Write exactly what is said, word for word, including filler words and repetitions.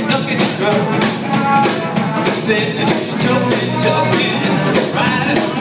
stuck in his throat. Said that she's choking, choking, right